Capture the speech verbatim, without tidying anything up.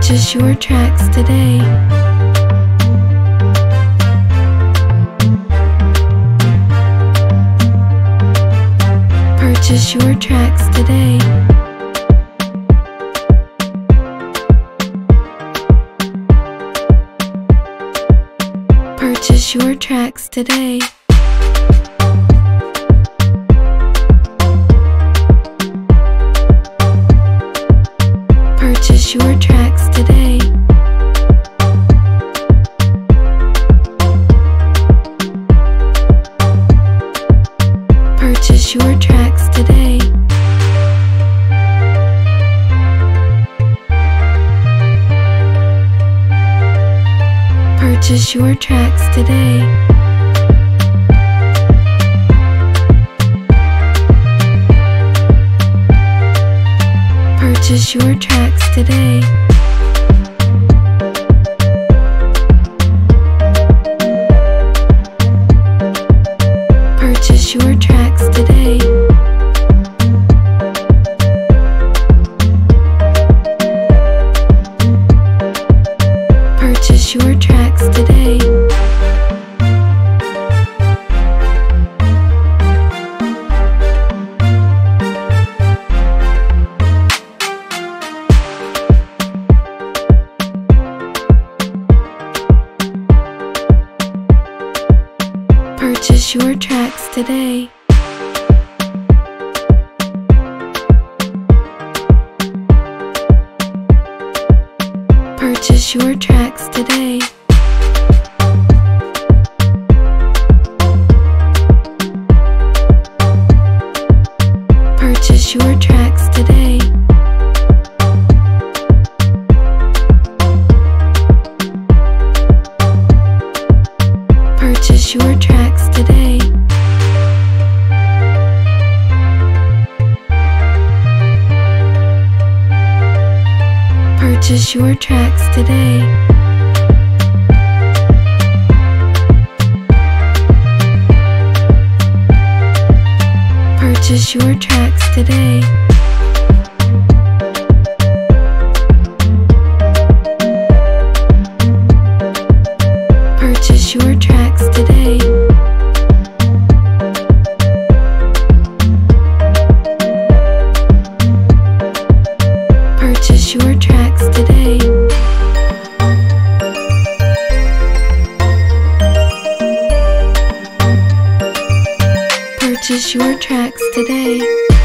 Purchase your tracks today. Purchase your tracks today. Purchase your tracks today. Purchase your tracks today. Purchase your tracks today. Purchase your tracks today. Purchase your tracks today. Purchase your tracks today. Purchase your tracks today. Purchase your tracks today. Purchase your tracks today. Purchase your tracks today. Purchase your tracks today. Purchase your tracks today. Purchase your tracks today. Purchase your tracks today. Purchase your tracks today. Purchase your tracks today.